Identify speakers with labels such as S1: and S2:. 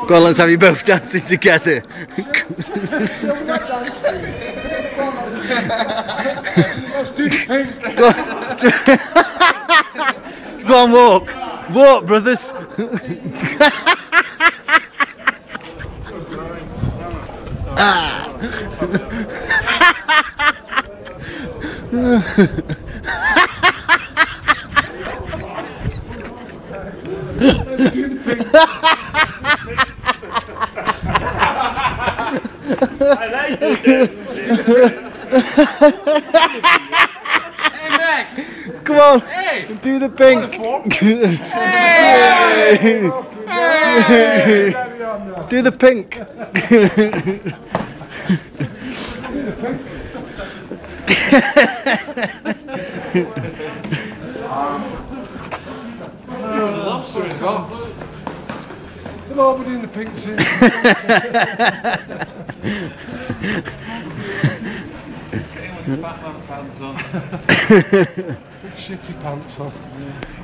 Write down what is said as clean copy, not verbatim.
S1: Go on, let's have you both dancing together.
S2: Let's do the pink.
S1: Go on, walk. Walk, brothers.
S2: Let's do the pink.
S3: I like this. Hey, Mac.
S1: Come on.
S3: Hey.
S1: Do the pink.
S3: Hey. Hey.
S1: Do the pink.
S2: Lobster is hot. Come on, we're doing the pink too.
S3: Batman pants on.
S2: Big shitty pants on.